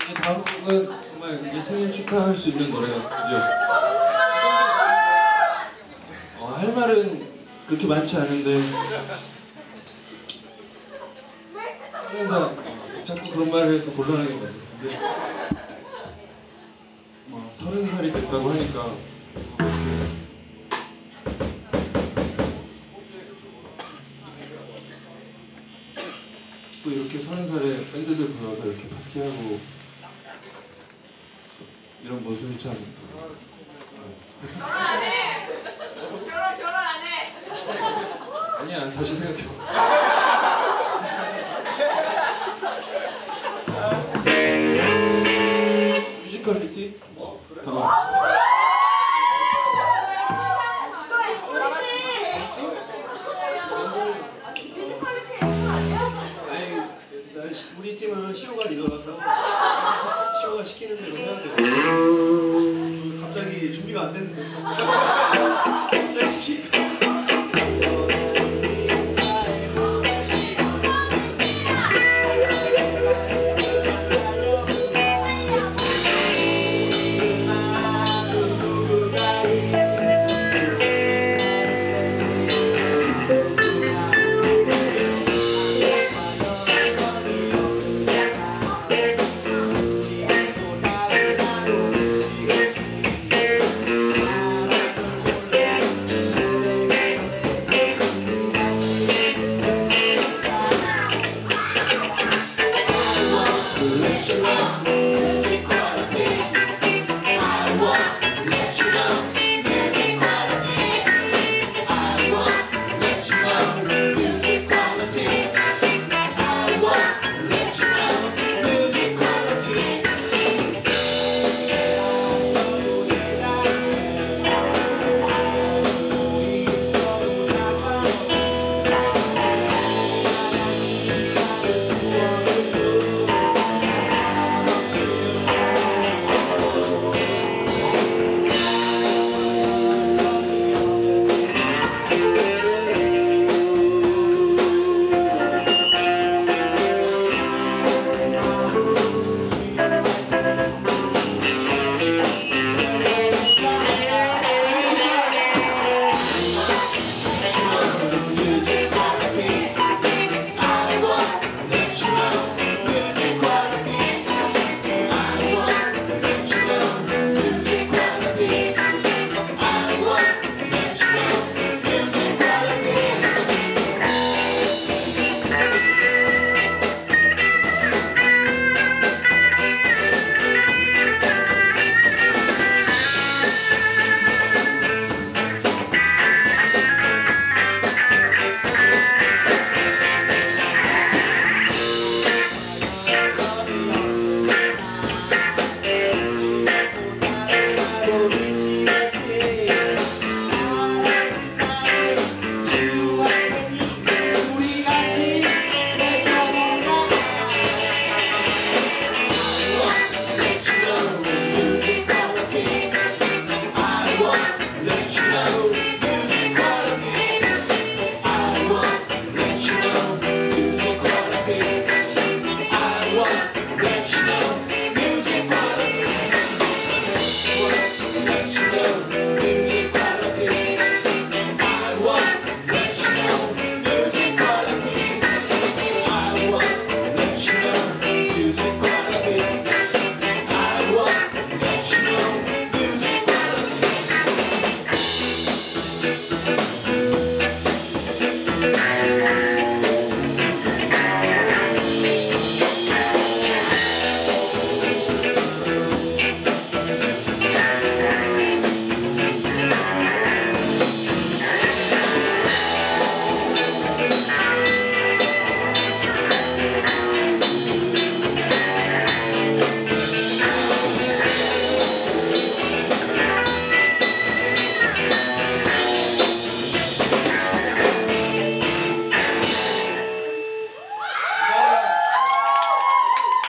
다음 곡은 정말 이제 생일 축하할 수 있는 노래가 드디어 할 말은 그렇게 많지 않은데 항상 자꾸 그런 말을 해서 곤란하게 만들어. 근데 30살이 됐다고 하니까 또 이렇게 30살에 밴드들 불러서 이렇게 파티하고 이런 모습이 참 결혼 안 해! 결혼 안 해! 아니야, 다시 생각해봐. 뮤지컬리티? 잠깐만. 우리 팀은 시호가 리더라서 시호가 시키는 대로 해야 돼요. 갑자기 준비가 안 됐는데 갑자기 시키니까